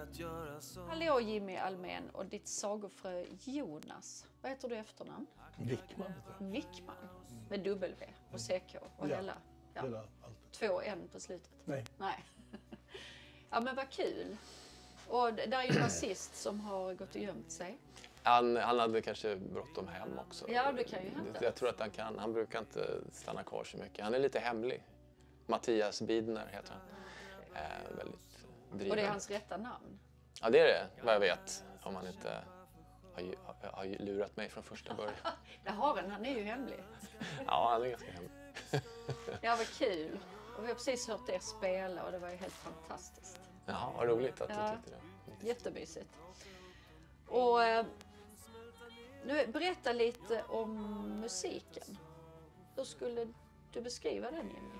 Hallå Jimmy Almen och ditt sagofrö Jonas. Vad heter du i efternamn? Wickman. Wickman. Med W och CK och hela. Ja. Hela allt. 2 N på slutet. Nej. Ja men vad kul. Och där är ju en basist som har gått och gömt sig. Han hade kanske bråttom hem också. Ja, det kan ju hända. Jag tror att han brukar inte stanna kvar så mycket. Han är lite hemlig. Mattias Bidner heter han. Väldigt driven. Och det är hans rätta namn. Ja, det är det, vad jag vet. Om han inte har lurat mig från första början. Det har han är ju hemlig. Ja, han är ganska hemlig. Ja, vad kul. Och vi har precis hört er spela och det var ju helt fantastiskt. Jaha, vad roligt att du tyckte det. Jättemysigt. Och nu berätta lite om musiken. Hur skulle du beskriva den, Jimmy?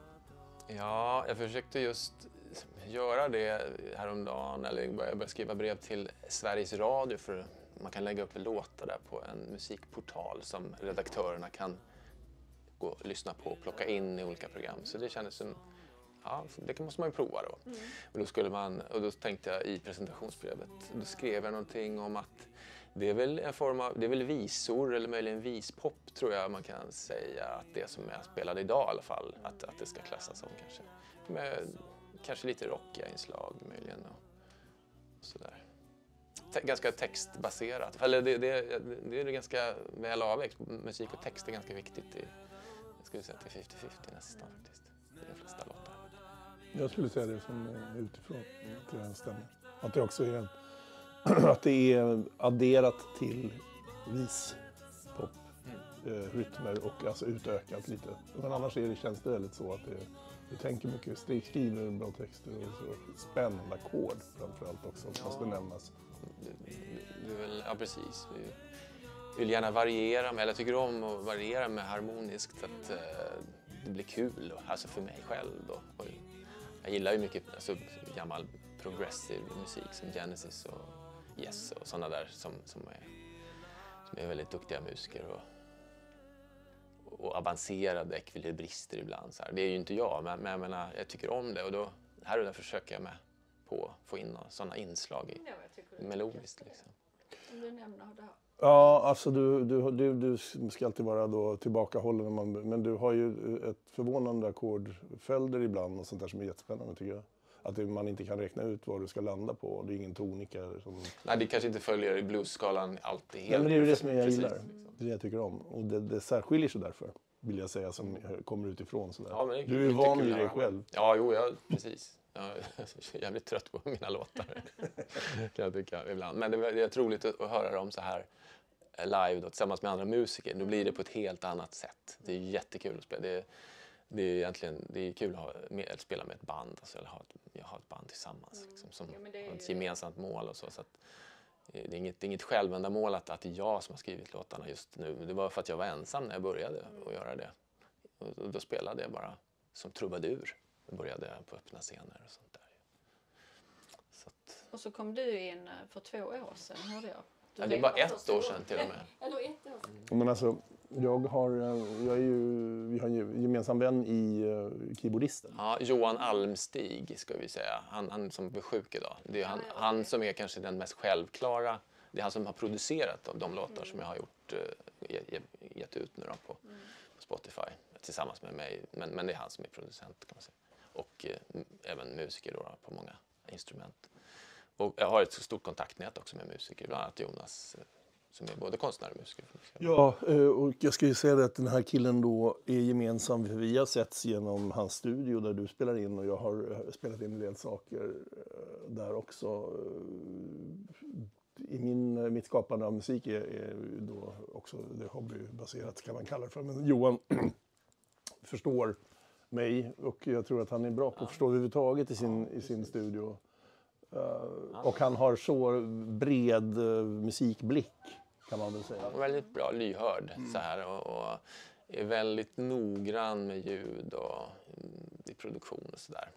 Ja, jag försökte just göra det häromdagen. Eller jag började skriva brev till Sveriges Radio för man kan lägga upp låtar där på en musikportal som redaktörerna kan gå och lyssna på och plocka in i olika program. Så det kändes som, ja, det måste man ju prova då. Och då tänkte jag i presentationsbrevet, då skrev jag någonting om att det är väl en form av, det är väl visor eller möjligen vispop tror jag man kan säga att det som jag spelade idag i alla fall, att det ska klassas som kanske. Med kanske lite rockiga inslag möjligen och sådär. Ganska textbaserat, eller det är ganska väl avvägt. Musik och text är ganska viktigt jag skulle säga att det är 50-50 nästan faktiskt, i de flesta låtar. Jag skulle säga det som är utifrån, till den stämmer. Att det också är att det är adderat till vispop, rytmer och alltså utökat lite. Men annars känns det väldigt så att vi tänker mycket, skriver bra texter och så spännande ackord framförallt också, måste nämnas. Det är väl, ja precis. Vi vill gärna variera med, eller jag tycker om att variera med harmoniskt så att det blir kul, alltså för mig själv då. Och jag gillar ju mycket alltså, gammal progressive musik som Genesis och Yes och sådana där som är väldigt duktiga musiker och avancerade ekvilibrister ibland. Så här. Det är ju inte jag, men jag menar, jag tycker om det och då här och där försöker jag med på att få in sådana inslag i melodiskt liksom. Om du nämner det här. Ja, alltså du ska alltid vara då tillbakahållen, men du har ju ett förvånande ackordföljder ibland och sånt där som är jättespännande tycker jag. Att man inte kan räkna ut vad du ska landa på, det är ingen tonika. Nej, det kanske inte följer i bluesskalan alltid helt. Ja, men det är ju det som jag gillar, liksom. det jag tycker om. Och det särskiljer sig därför, vill jag säga, som kommer utifrån sådär. Ja, men du är van vid dig själv. Ja, precis. Jag är jävligt trött på mina låtar, kan jag tycka ibland. Men det är roligt att höra dem så här live då, tillsammans med andra musiker. Då blir det på ett helt annat sätt. Det är jättekul att spela. Det är egentligen kul att spela med ett band, alltså, eller ha ett band tillsammans liksom, som har ett gemensamt mål och så att det är inget självändamål att det är jag som har skrivit låtarna just nu. Det var för att jag var ensam när jag började att göra det. Och då spelade jag bara som trubadur. Då började jag på öppna scener och sånt där. Så att... Och så kom du in för 2 år sedan, hörde jag. Ja, det är bara 1 år sedan till och med. Eller 1 år sedan. Men alltså, vi har ju gemensam vän i keyboardisten. Ja, Johan Almstig ska vi säga. Han som är sjuk idag. Det är han som är kanske den mest självklara. Det är han som har producerat de låtar som jag har gjort, gett ut nu då på Spotify tillsammans med mig. Men det är han som är producent kan man säga. Och även musiker då på många instrument. Och jag har ett stort kontaktnät också med musiker, bland annat Jonas som är både konstnär och musiker. Ja, och jag ska ju säga att den här killen då är gemensam. Vi har setts genom hans studio där du spelar in och jag har spelat in en del saker där också. I mitt skapande av musik är då också det hobbybaserat kan man kalla det för. Men Johan förstår mig och jag tror att han är bra på att förstå överhuvudtaget i sin studio. Och han har så bred musikblick kan man väl säga. Och väldigt bra lyhörd så här och är väldigt noggrann med ljud och i produktion och sådär.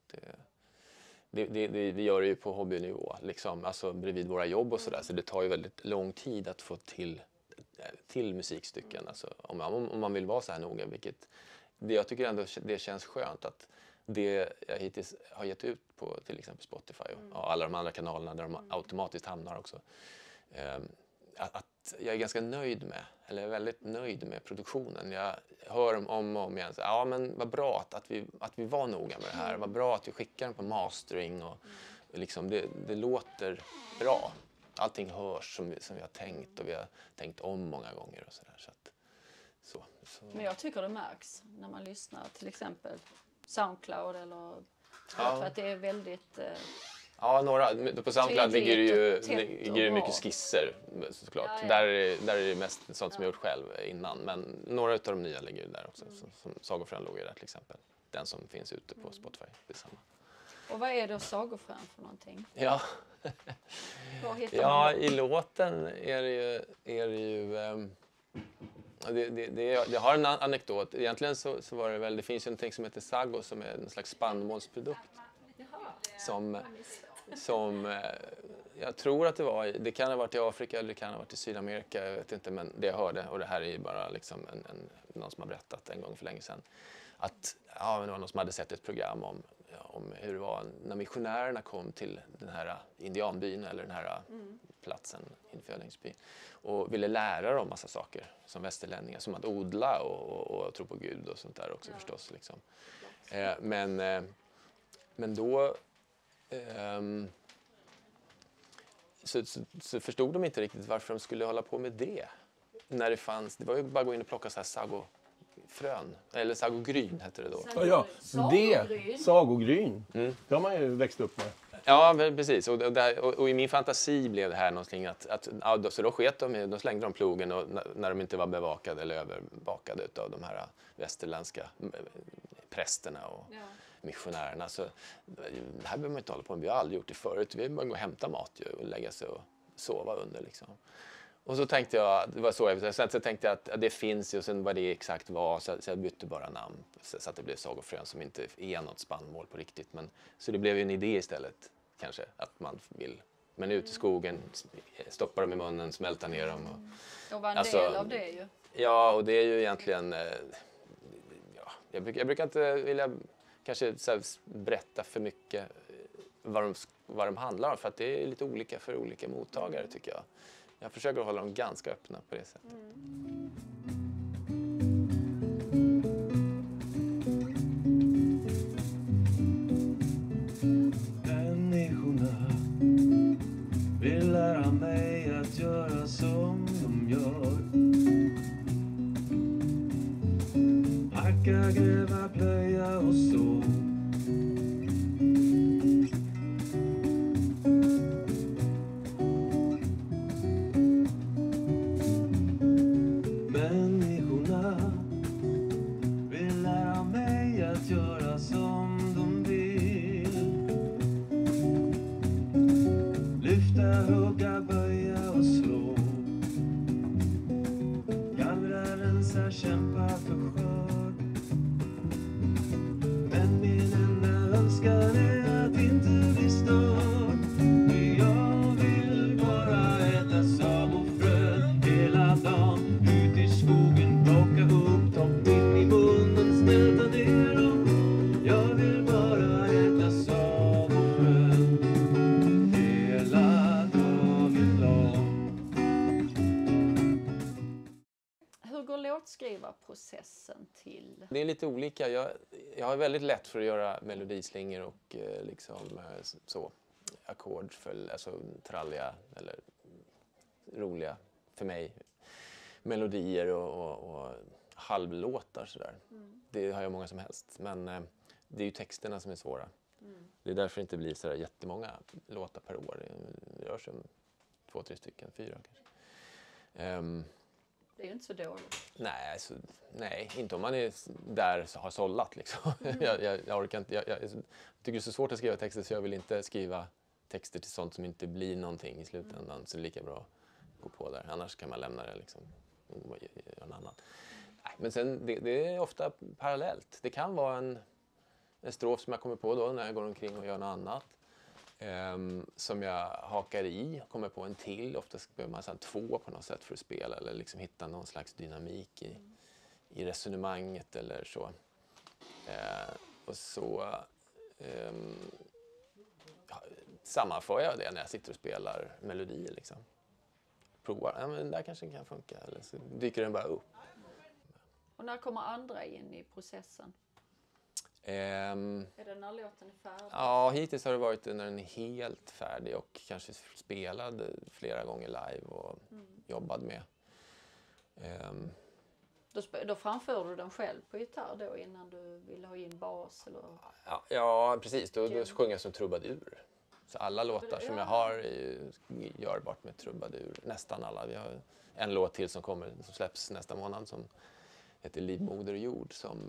Vi gör det ju på hobbynivå liksom, alltså bredvid våra jobb och sådär, så det tar ju väldigt lång tid att få till musikstycken alltså, om man vill vara så här noga, vilket jag tycker ändå det känns skönt att det jag hittills har gett ut på till exempel Spotify och alla de andra kanalerna där de automatiskt hamnar också. Att jag är ganska nöjd med, eller är väldigt nöjd med produktionen. Jag hör om och om igen, ja men vad bra att vi var noga med det här. Vad bra att vi skickar den på mastering och liksom det låter bra. Allting hörs som vi har tänkt och vi har tänkt om många gånger och sådär. Så. Men jag tycker det märks när man lyssnar till exempel Soundcloud eller för att det är väldigt... Ja, på Soundcloud ligger det ju mycket bra. skisser såklart. Ja. Där är det mest sånt som jag gjort själv innan. Men några av de nya ligger ju där också. Som Sagofrön låg ju där till exempel. Den som finns ute på Spotify. Detsamma. Och vad är då Sagofrön för någonting? Ja, Var hittar man det? i låten är det ju det har en anekdot. Egentligen så var det väl, det finns ju någonting som heter Sago som är en slags spannmålsprodukt. Som jag tror att det kan ha varit i Afrika eller det kan ha varit i Sydamerika, jag vet inte, men det jag hörde, och det här är ju bara liksom någon som har berättat en gång för länge sedan, att det var någon som hade sett ett program om hur det var när missionärerna kom till den här indianbyn eller den här platsen, infödingsbyn, och ville lära dem massa saker som västerlänningar, som att odla och tro på Gud och sånt där också förstås liksom. Men då så förstod de inte riktigt varför de skulle hålla på med det. När det var ju bara att gå in och plocka så här sagofrön. Eller sagogryn hette det då. Ja, sagogryn. Det har man ju växt upp med. Ja, precis. Och i min fantasi blev det här någonting så då sket de slängde de plogen och när de inte var bevakade eller överbakade av de här västerländska prästerna och missionärerna. Så det här behöver man inte hålla på med. Vi har aldrig gjort det förut. Vi bara gå och hämta mat och lägga sig och sova under liksom. Och så tänkte jag, det var så sen så tänkte jag att det finns ju, och sen vad det exakt var, så jag bytte bara namn så att det blev Sagofrön som inte är något spannmål på riktigt. Men, så det blev ju en idé istället kanske, att man vill, men ut i skogen, stoppa dem i munnen, smälta ner dem. Och var en del av det ju. Ja, och det är ju egentligen, jag brukar inte vilja kanske så här, berätta för mycket vad de handlar om, för att det är lite olika för olika mottagare tycker jag. Jag försöker hålla dem ganska öppna på det sättet. Människorna vill lära mig att göra som de gör. Hacka, gräva, plöja och så. Människorna vill lära mig att göra som de vill. Lyfta, hugga, böja och slå. Gallra, rensa, kämpa för skörd. Men min enda önskan är att inte bli störd. Jag vill bara äta sagofrön hela dagen. Ut i skogen, plocka upp dem in i munnen, smälta ner dem. Jag vill bara äta sagofrön hela dagen lång. Hur går låtskrivarprocessen till? Det är lite olika. Jag har väldigt lätt för att göra melodislingor och så ackordföljd, alltså tralliga eller roliga för mig melodier och halvlåtar sådär. Det har jag många som helst, men det är ju texterna som är svåra. Det är därför det inte blir sådär jättemånga låtar per år. Det rör sig om 2-3 stycken, 4 kanske. Det är ju inte så dåligt. Nej, inte om man är där så har sållat liksom. Jag orkar inte. Jag tycker det är så svårt att skriva texter, så jag vill inte skriva texter till sånt som inte blir någonting i slutändan. Så det är lika bra att gå på där. Annars kan man lämna det liksom och göra något annat. Nej, men sen det är ofta parallellt. Det kan vara en strof som jag kommer på då när jag går omkring och gör något annat. Som jag hakar i, kommer på en till. Oftast behöver man sedan 2 på något sätt för att spela eller liksom hitta någon slags dynamik i resonemanget eller så. så sammanför jag det när jag sitter och spelar melodier liksom. Provar, ja, men där kanske kan funka, eller så dyker den bara upp. Och när kommer andra in i processen? Är det när låten är färdig? Ja, hittills har det varit när den är helt färdig och kanske spelad flera gånger live och jobbad med. Då framför du den själv på gitarr då innan du vill ha in bas? Eller? Ja, precis. Då sjunger jag som trubadur. Så alla låtar som jag har är ju görbart med trubadur. Nästan alla. Vi har en låt till som släpps nästa månad som heter Liv, moder och jord.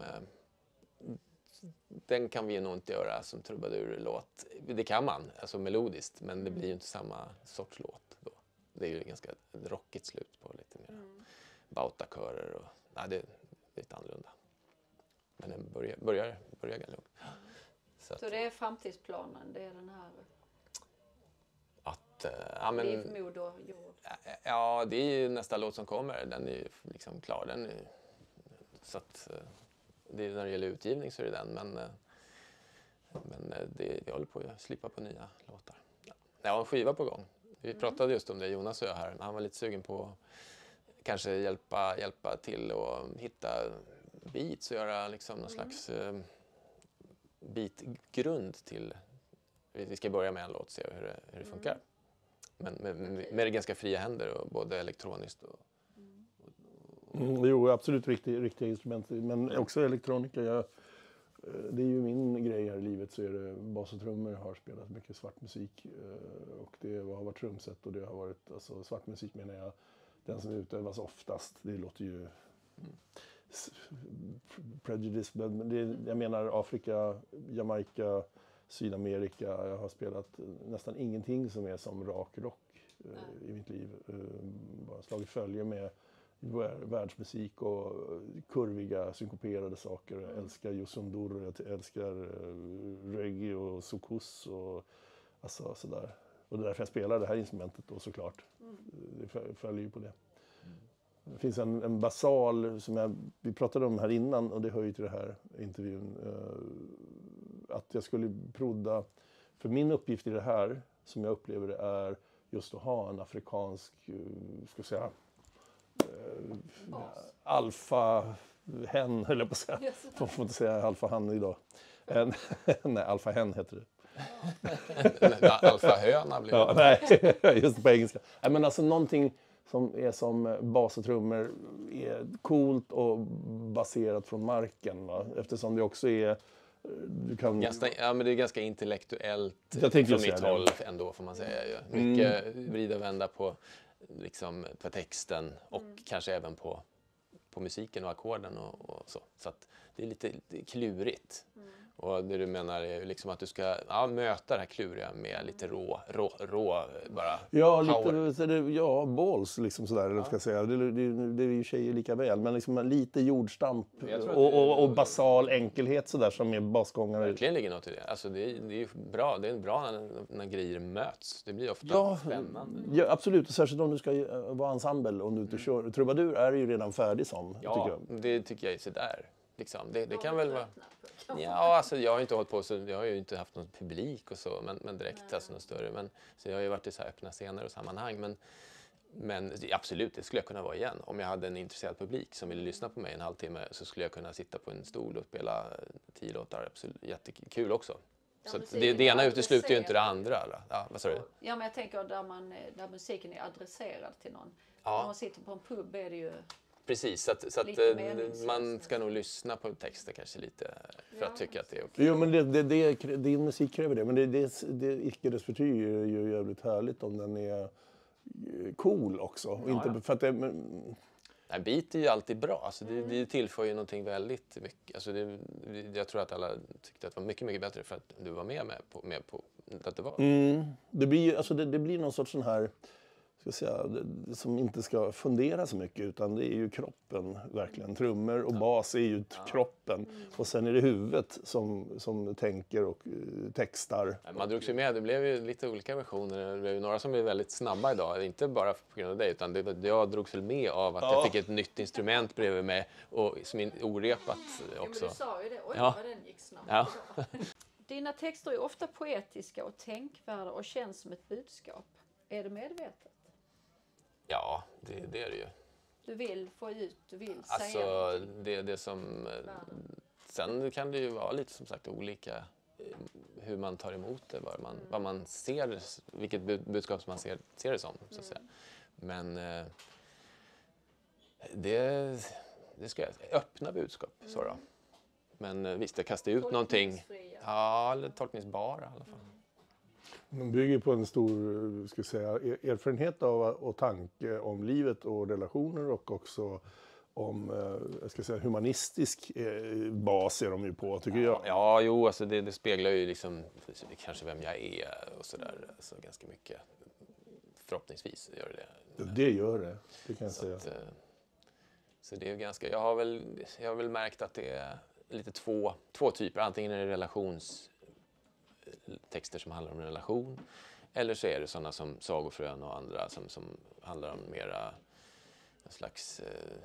Den kan vi nog inte göra som trubadurlåt. Det kan man, alltså melodiskt, men det blir ju inte samma sorts låt då. Det är ju ganska rockigt slut på lite mer bautakörer och nej, det är lite annorlunda. Men den börjar ganska lugnt. Så det är framtidsplanen, det är den här Liv, moder och jord? Ja, det är ju nästa låt som kommer. Den är ju liksom klar. Så att det är när det gäller utgivning så är det den, men jag håller på att slippa på nya låtar. Jag har en skiva på gång. Vi pratade just om det, Jonas och jag här. Han var lite sugen på att kanske hjälpa till och hitta beats och göra liksom någon slags beatgrund till. Vi ska börja med en låt och se hur det funkar. Men med ganska fria händer och både elektroniskt och Jo, absolut riktiga instrument, men också elektronika. Det är ju min grej här i livet, så är det bas och trummor. Jag har spelat mycket svart musik och det har varit trumset och det har varit, alltså svart musik menar jag, den som utövas oftast. Det låter ju prejudice, men jag menar Afrika, Jamaica, Sydamerika. Jag har spelat nästan ingenting som är som rak rock i mitt liv. Bara slagit följe med världsmusik och kurviga, synkoperade saker. Jag älskar Yusundur, jag älskar reggae och soukous och alltså sådär. Och det är därför jag spelar det här instrumentet då, såklart. Det följer ju på det. Det finns en basal som vi pratade om här innan, och det hör ju till det här intervjun. Att jag skulle prodda, för min uppgift i det här, som jag upplever det, är just att ha en afrikansk, ska jag säga, alfa-hen, höll jag på att säga. Man får inte säga alfa-han idag. Nej, alfa-hen heter det. Alfa-höna blir det. Ja, nej, just på engelska. Nej, men alltså någonting som är som bas och trummor är coolt och baserat från marken. Va? Eftersom det också är... men det är ganska intellektuellt från mitt håll ändå, får man säga. Ju. Mycket vrida och vända på texten och kanske även på musiken och ackorden och så. Så att det är lite klurigt. Och det du menar är liksom att du ska möta det här kluriga med lite rå bara power. Balls liksom sådär, eller vad ska jag säga. Det är ju tjejer lika väl, men liksom lite jordstamp och basal enkelhet sådär som är basgångare. Verkligen ligger något i det. Alltså det är ju bra. Det är bra när grejer möts. Det blir ofta spännande. Ja, absolut. Särskilt om du ska vara ensemble, om du inte kör. Trubadur är ju redan färdig som, tycker jag. Det tycker jag är sådär. Liksom. Det kan väl vara... Ja, alltså jag har inte hållit på så, jag har ju inte haft någon publik och så, men direkt alltså något större. Men, så jag har ju varit i så här öppna scener och sammanhang. Men absolut, det skulle jag kunna vara igen. Om jag hade en intresserad publik som ville lyssna på mig en halvtimme, så skulle jag kunna sitta på en stol och spela 10 låtar. Absolut, jättekul också. Så det ena utesluter ju inte det andra. Ja, vad sa du? Ja, men jag tänker där musiken är adresserad till någon. Om man sitter på en pub är det ju... Precis, så att man ska nog lyssna på texter kanske lite för att tycka att det är okej. Jo, men din musik kräver det. Men det icke dess förty är ju jävligt härligt om den är cool också. Inte för att Nej, beat är ju alltid bra. Alltså det tillför ju någonting väldigt mycket. Alltså jag tror att alla tyckte att det var mycket, mycket bättre för att du var med på att det var. Det blir någon sorts sån här... som inte ska fundera så mycket, utan det är ju kroppen verkligen. Trummor och bas är ju kroppen och sen är det huvudet som tänker och textar. Man drogs ju med, det blev ju lite olika versioner. Det blev ju några som blev väldigt snabba idag, inte bara på grund av det, utan jag drogs väl med av att jag fick ett nytt instrument bredvid mig och som är orepat också. Ja, men du sa ju det. Oj, Ja. vad den gick snabbt. Ja. Dina texter är ofta poetiska och tänkvärda och känns som ett budskap. Är det medvetet? Ja, det är det ju. Du vill få ut, du vill Alltså säga. det som... Sen kan det ju vara lite som sagt olika hur man tar emot det, vad man ser, vilket budskap som man ser det som, så att säga. Men det ska jag öppna budskap, så då. Men visst, jag kastar ut någonting. Ja, eller tolkningsbara i alla fall. De bygger på en stor erfarenhet av och tanke om livet och relationer och också om humanistisk bas är de ju på, tycker jag. Ja, jo, alltså det speglar ju liksom kanske vem jag är och sådär, alltså ganska mycket. Förhoppningsvis gör det. Det gör det, kan jag säga. Så det är ju ganska, jag har väl märkt att det är lite två typer, antingen är det relationstexter som handlar om en relation, eller så är det sådana som Sagofrön och andra som handlar om mera en slags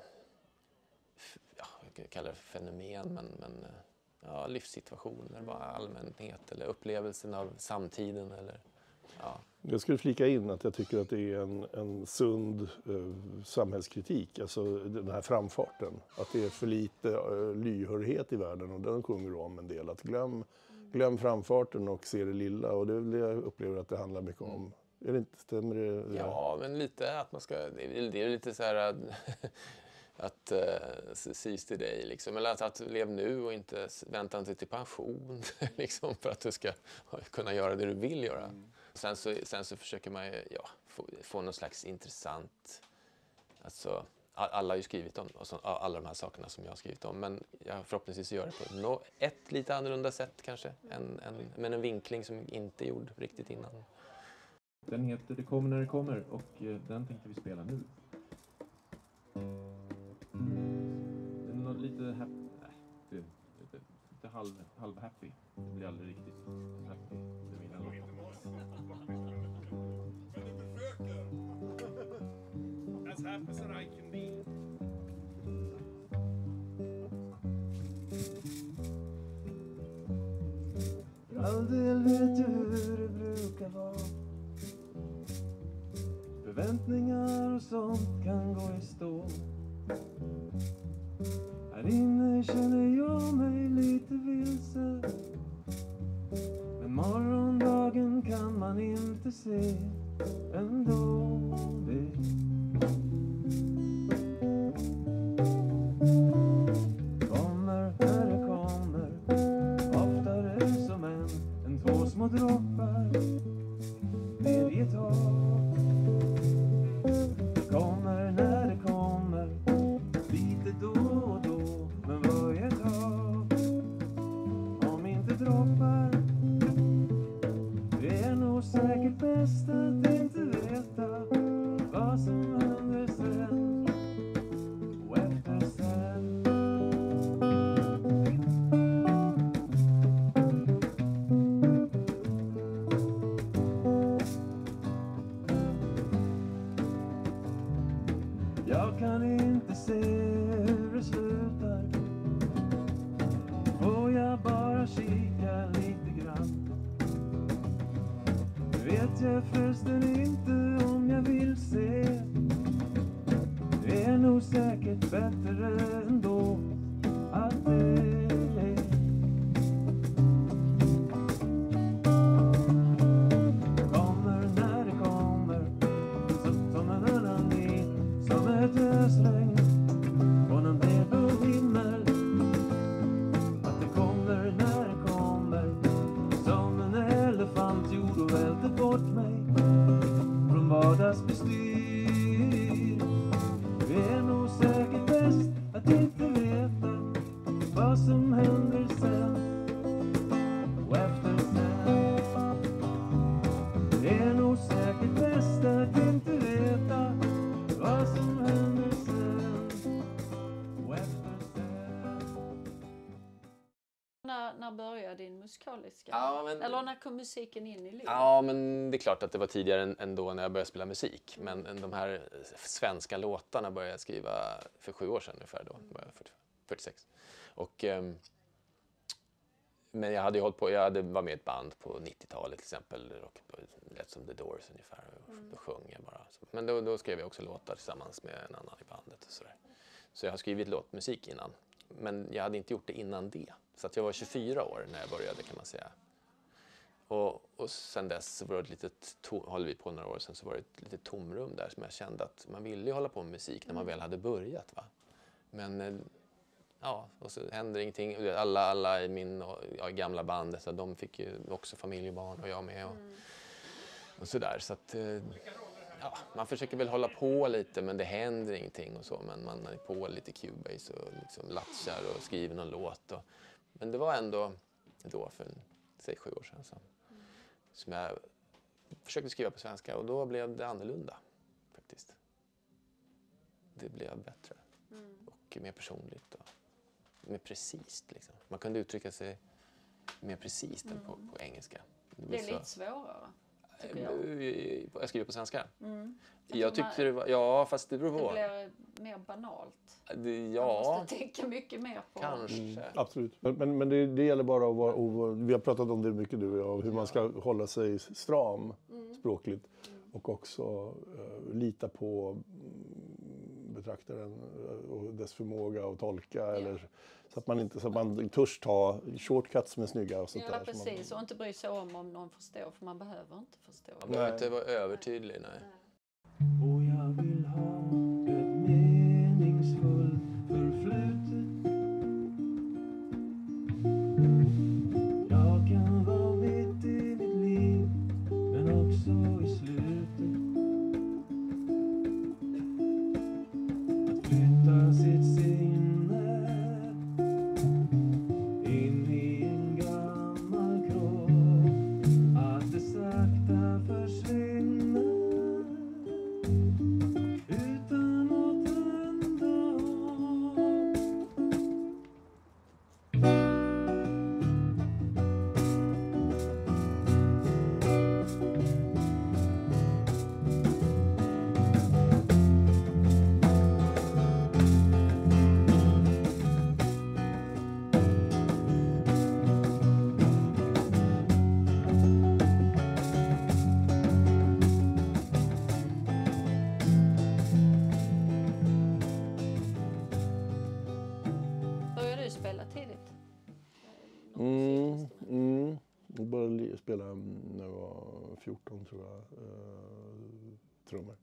jag kallar det fenomen, men livssituationer, bara allmänhet eller upplevelsen av samtiden eller Jag skulle flika in att jag tycker att det är en sund samhällskritik, alltså den här framfarten. Att det är för lite lyhördhet i världen, och den sjunger om en del. Att glöm framfarten och se det lilla, och det är väl det jag upplever att det handlar mycket om. Är det inte, stämmer det? Ja, men lite att man ska, det är lite så här att sist till dig liksom, eller att lev nu och inte vänta inte till pension liksom, för att du ska kunna göra det du vill göra. Sen så försöker man ju få någon slags intressant, alltså alla har ju skrivit om alla de här sakerna som jag har skrivit om, men jag förhoppningsvis gör det på ett lite annorlunda sätt kanske, men en vinkling som inte är gjord riktigt innan. Den heter Det kommer när det kommer, och den tänkte vi spela nu. Den är lite lite halv happy. Det blir aldrig riktigt happy. As happy as I can be. För all del vet jag hur det brukar vara. Förväntningar och sånt kan gå i stå. Här inne känner jag mig lite vilse. Men morgondagen kan man inte se ändå. Det kommer när det kommer, oftare som en två små droppar ner i ett hav. Kommer när det kommer, lite då och då, men vad är ett hav om inte droppar? Det är nog säkert bäst att inte veta vad som händer sen och efter sen. Jag kan inte se hur det slutar. Får jag bara kika lite grann? Vet jag förresten inte om jag vill se. Det är nog säkert bättre ändå att det kommer när det kommer, som en annan nit, som ett ösregn från en blå himmel. Att det kommer när det kommer, som en elefant gjord och välter bort mig från vardagsbestyr. Det är nog säkert bäst att inte veta vad började din musikaliska? Ja, men- Eller när kom musiken in i livet? Ja, men det är klart att det var tidigare än då när jag började spela musik. Men de här svenska låtarna började jag skriva för 7 år sedan ungefär då. Började jag 46. Och, men jag hade ju hållit på, var med i ett band på 90-talet till exempel. Och lät som The Doors ungefär. Och då sjöng jag bara. Men då skrev jag också låtar tillsammans med en annan i bandet och sådär. Så jag har skrivit låtmusik innan. Men jag hade inte gjort det innan det. Så att jag var 24 år när jag började kan man säga. Och sen dess så var det ett litet håller vi på några år sen så var det ett litet tomrum där som jag kände att man ville ju hålla på med musik när man väl hade börjat va. Men ja, och så händer ingenting. Alla i min gamla bandet så de fick ju också familj och barn och jag med och sådär så att ja, man försöker väl hålla på lite men det händer ingenting och så men man är på lite Cubase och liksom latchar och skriver någon låt men det var ändå då för säg 7 år sedan som jag försökte skriva på svenska och då blev det annorlunda faktiskt. Det blev bättre och mer personligt och mer precis liksom. Man kunde uttrycka sig mer precis än på engelska. Det är lite svårare. Jag skriver på svenska. Jag tyckte det var, ja fast det beror på. Det blir mer banalt. Man Ja, måste tänka mycket mer på. kanske. Absolut. Men det gäller bara att vara, vi har pratat om det mycket du och jag, hur man ska hålla sig stram språkligt. Och också lita på betraktaren och dess förmåga att tolka. Eller, så att man törs ta shortcuts som är snygga och sånt Ja, där. precis. Och inte bry sig om någon förstår, för man behöver inte förstå. Man behöver inte vara övertydlig, nej. Och jag vill ha ett meningsfullt förflutet. Jag kan vara mitt i mitt liv, men också i slutet. Att flytta sitt sinne in i en gammal kropp. Att det sakta försvinner. Utan att hända. Började du spela tidigt? Jag började spela när jag var 14 tror jag. Trummor.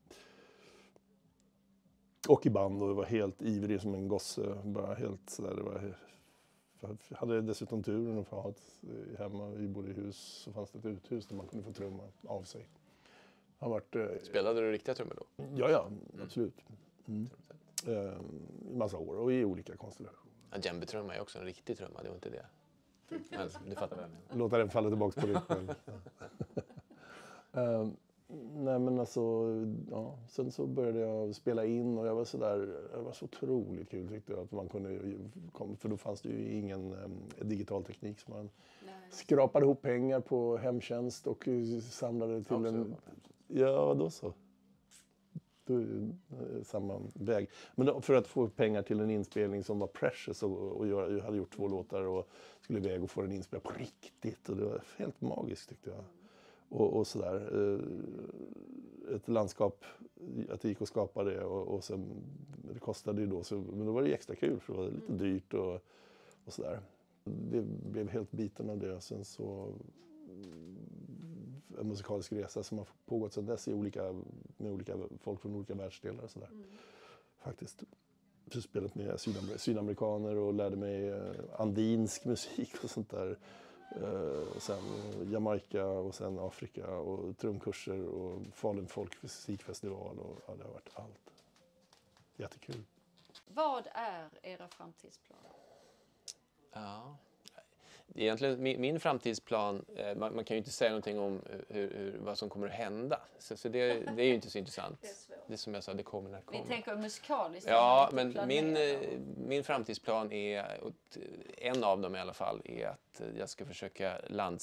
Och i band och jag var helt ivrig som en gosse. Bara helt sådär. Jag hade dessutom turen att få ha ett hemma. Vi bodde i hus så fanns det ett uthus där man kunde få trumma av sig. Har varit, Spelade du riktiga trummor då? ja, absolut. I massa år och i olika konstellationer. Ja, djembetrumma är också en riktig trumma, det var inte det. Men du fattar vad jag menar. Låta den falla tillbaka på dig själv. Nej men alltså, ja. Sen så började jag spela in och jag var det var så otroligt kul tyckte jag att man kunde, för då fanns det ju ingen digital teknik så man skrapade ihop pengar på hemtjänst och samlade till en, ja då så. Samma väg. Men då, för att få pengar till en inspelning som var precious och jag hade gjort 2 låtar och skulle iväg och få den inspelad på riktigt och det var helt magiskt tyckte jag. Och sådär. Ett landskap, att det gick att skapa det och sen det kostade ju då men då var det extra kul för det var lite dyrt och sådär. Det blev helt biten av det. Sen så en musikalisk resa som har pågått sedan dess med olika folk från olika världsdelar och sådär. Faktiskt. Jag har spelat med sydamerikaner och lärde mig andinsk musik och sånt där. Och sen Jamaica och sen Afrika och trumkurser och Falun folkmusikfestival och ja, det har varit allt. Jättekul. Vad är era framtidsplaner? Ja. egentligen min framtidsplan, man kan ju inte säga någonting om vad som kommer att hända. Så det är ju inte så intressant. Det är svårt. Det är som jag sa, det kommer när det kommer. Vi tänker musikaliskt. Ja, men min framtidsplan är, en av dem i alla fall, är att jag ska försöka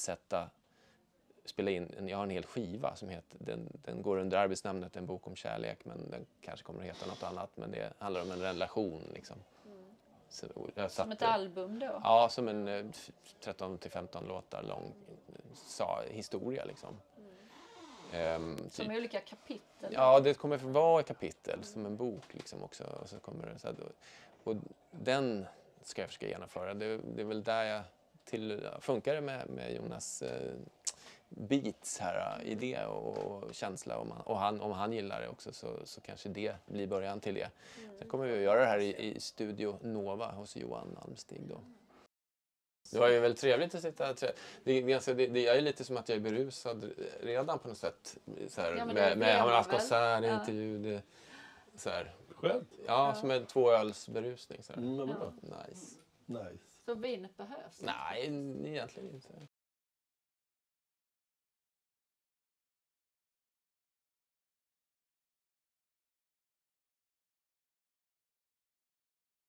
spela in, jag har en hel skiva som heter, den går under arbetsnamnet En bok om kärlek, men den kanske kommer att heta något annat, men det handlar om en relation liksom. Så som ett album då? Ja, som en 13-15 låtar lång historia liksom. Som olika kapitel? Ja, det kommer vara ett kapitel som en bok liksom också. Och så kommer det, och den ska jag försöka genomföra. Det är väl där jag funkar det med Jonas beats här, idé och känsla. Om han gillar det också så kanske det blir början till det. Sen kommer vi att göra det här i Studio Nova hos Johan Almstig då. Det var ju väldigt trevligt att sitta. Det är lite som att jag är berusad redan på något sätt. Så här, med har man haft konsertintervju. Så här. Skönt. Ja, som en 2-ölsberusning. Så här. Bra. Nice. Nice. Så vinet behövs? Nej, egentligen inte.